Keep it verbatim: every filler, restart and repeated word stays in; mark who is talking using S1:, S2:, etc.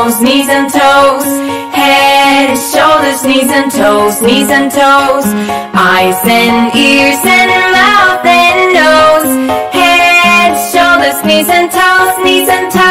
S1: toes, knees and toes. Head, shoulders, knees and toes, knees and toes. Eyes and ears and mouth and nose. Head, shoulders, knees and toes, knees and toes.